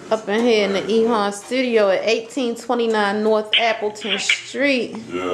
Up in here in the Ehon studio at 1829 North Appleton Street. Yeah.